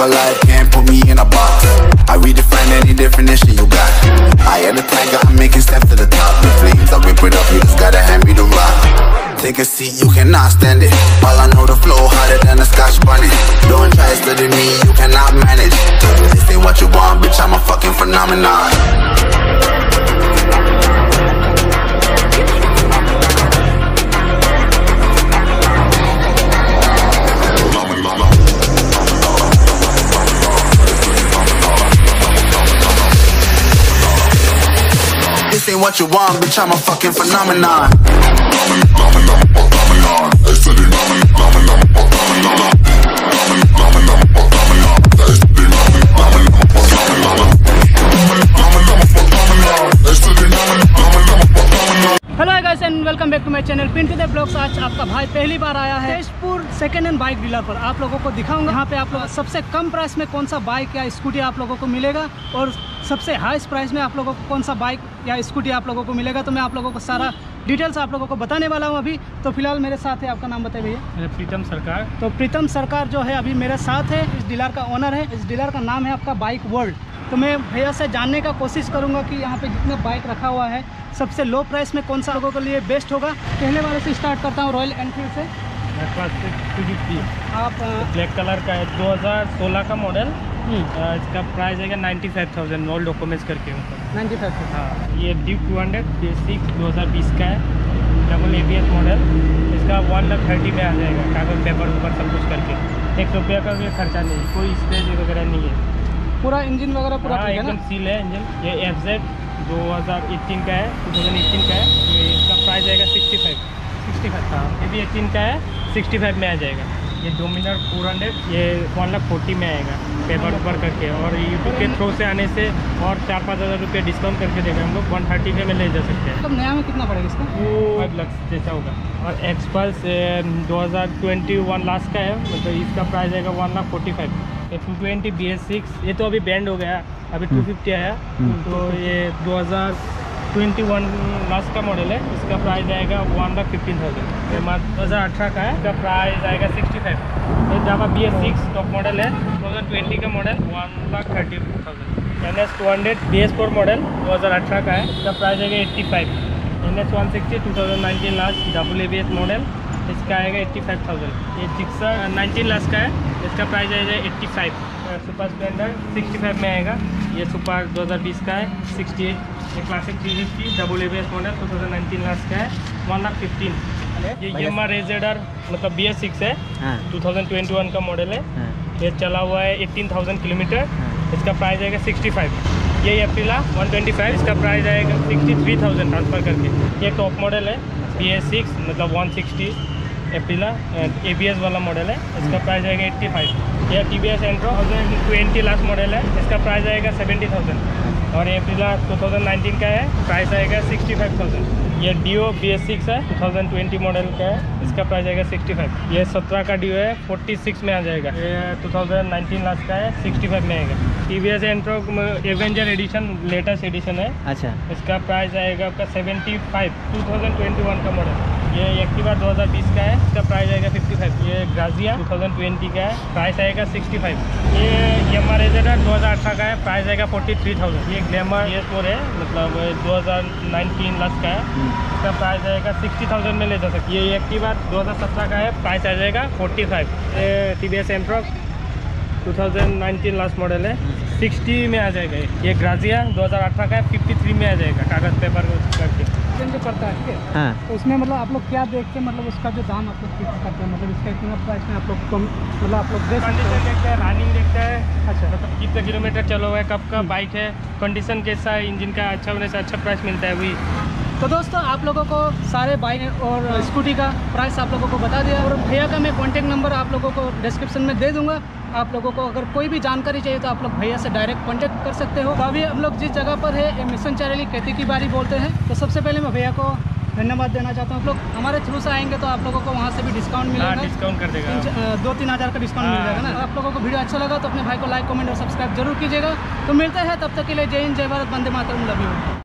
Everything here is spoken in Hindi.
a life, can't put me in a box. I redefine any definition you got. I am the tiger, I'm making steps to the top. The flames, I whip it up, you just gotta hand me the rock. Take a seat, you cannot stand it. All I know, the flow harder than a Scotch bunny. Don't try studying me, you cannot manage. This ain't what you want, bitch, I'm a fucking phenomenon. This ain't what you want, bitch, I'm a fucking phenomenon. Hello guys and welcome back to my channel Pintu the blogs. आज आपका भाई पहली बार आया है Tezpur second hand bike dealer पर। आप लोगों को दिखाऊंगा यहाँ पे आप लोग सबसे कम प्राइस में कौन सा बाइक या स्कूटी आप लोगों को मिलेगा और सबसे हाईएस्ट प्राइस में आप लोगों को कौन सा बाइक या स्कूटी आप लोगों को मिलेगा। तो मैं आप लोगों को सारा डिटेल्स आप लोगों को बताने वाला हूँ अभी। तो फिलहाल मेरे साथ है, आपका नाम बताइए भैया। प्रीतम सरकार। तो प्रीतम सरकार जो है अभी मेरे साथ है, इस डीलर का ओनर है। इस डीलर का नाम है आपका बाइक वर्ल्ड। तो मैं भैया से जानने का कोशिश करूंगा कि यहाँ पे जितने बाइक रखा हुआ है सबसे लो प्राइस में कौन सा लोगों के लिए बेस्ट होगा। पहले वाले से स्टार्ट करता हूँ, रॉयल एनफील्ड से। आप ब्लैक कलर का है, 2016 का मॉडल। इसका प्राइस है 95,000 ऑल डॉक्यूमेंट्स करके। 95,000। हाँ, ये ड्यूक 200 बेसिक 2020 का है, डबल ABS मॉडल। इसका 1,30,000 में आ जाएगा, कागज पेपर ऊपर सब कुछ करके। 1 रुपया का भी खर्चा नहीं, कोई स्क्रैच वगैरह नहीं है। पूरा इंजन वगैरह पूरा ठीक है ना? एकदम सील है इंजन। ये FZ 2018 का है, 2018 का है। ये इसका प्राइस आएगा 65। हाँ, ये भी 18 का है, 65 में आ जाएगा। ये डोमिनर 400, ये 1,40,000 में आएगा पेपर ऊपर करके। और यूट्यूब के थ्रू से आने से और 4-5 हज़ार रुपये डिस्काउंट करके देगा हम लोग। 130 में ले जा सकते हैं। मतलब नया में कितना पड़ेगा इसका? वो 5 लाख जैसा होगा। और एक्सपल्स 2021 लास्ट का है, मतलब इसका प्राइस आएगा 1,45,000। 220 BS6, ये तो अभी बैंड हो गया, अभी 250 आया। तो ये 2021 लास्ट का मॉडल है, इसका प्राइस आएगा 1,15,000। 2018 का है, इसका प्राइस आएगा 65। ये जावा BS6 टॉप मॉडल है, 2020 का मॉडल 1,32,000। NS 200 BS4 मॉडल 2018 का है, इसका प्राइस आएगा 85। NS 160 2019 last double ABS model, इसका आएगा 85,000। ये जिक्सर 19 लास्ट का है, इसका प्राइस आएगा 85। सुपर स्प्लेंडर 65 में आएगा। ये सुपर 2020 का है, 68। ये classic 350 double ABS model 2019 last का है, 1,15,000। ये Yamaha RZR मतलब BS6 है, 2021 का मॉडल है। ये चला हुआ है 18,000 किलोमीटर, इसका प्राइस आएगा 65। ये एप्रिला 125, इसका प्राइस आएगा 63,000 ट्रांसफ़र करके। ये टॉप मॉडल है BS6 मतलब 160 एप्रिला ABS वाला मॉडल है, इसका प्राइस आएगा 85। यह TVS एंट्रो 2020 लास्ट मॉडल है, इसका प्राइस आएगा 70,000। और एप्रिला 2019 का है, प्राइस आएगा 65,000। ये Dio BS6 है, 2020 मॉडल का है, इसका प्राइस आएगा 65। ये 17 का Dio है, 46 में आ जाएगा। ये 2019 लास्ट का है, 65 में आएगा। TVS Ntorq Avenger edition latest edition है। अच्छा, इसका प्राइस आएगा आपका 75, 2021 का मॉडल। ये एक्टिवा 2020 का है, इसका प्राइस आएगा 55। ये ग्राजिया 2020 का है, प्राइस आएगा 65। ये Yamaha RZR 2018 का है, प्राइस आएगा 43,000। ये ग्लैमर BS4 है, मतलब 2019 लास्ट का है, इसका प्राइस आएगा 60,000 में ले जा सकते। ये एक्टिवा 2017 का है, प्राइस आ जाएगा 45। ये TVS एंट्रोक 2019 लास्ट मॉडल है, 60 में आ जाएगा। ये ग्राजिया 2018 का है, 53 में आ जाएगा कागज पेपर करके। जो पड़ता है, ठीक है। हाँ, तो उसमें मतलब आप लोग क्या देख के मतलब उसका जो दाम आप लोग फिक्स करते हैं, मतलब इसका इतना प्राइस में आप लोग को मतलब आप लोग कंडीशन देखते हैं, रनिंग देखता है। अच्छा, मतलब कितना किलोमीटर चला हुआ है, कब का बाइक है, कंडीशन कैसा है, इंजन का अच्छा होने से अच्छा प्राइस मिलता है वही। तो दोस्तों आप लोगों को सारे बाइक और स्कूटी का प्राइस आप लोगों को बता दिया। और भैया का मैं कॉन्टैक्ट नंबर आप लोगों को डिस्क्रिप्शन में दे दूंगा। आप लोगों को अगर कोई भी जानकारी चाहिए तो आप लोग भैया से डायरेक्ट कॉन्टैक्ट कर सकते हो। तो अभी हम लोग जिस जगह पर है, ये मिशन चैरली खेती की बारी बोलते हैं। तो सबसे पहले मैं भैया को धन्यवाद देना चाहता हूँ। आप लोग हमारे थ्रू से आएंगे तो आप लोगों को वहाँ से भी डिस्काउंट मिलेगा। डिस्काउंट कर देगा, 2-3 हज़ार का डिस्काउंट मिल जाएगा ना। आप लोगों को वीडियो अच्छा लगा तो अपने भाई को लाइक, कमेंट और सब्सक्राइब जरूर कीजिएगा। तो मिलते हैं, तब तक के लिए जय हिंद, जय भारत, वंदे मातरम, लव यू।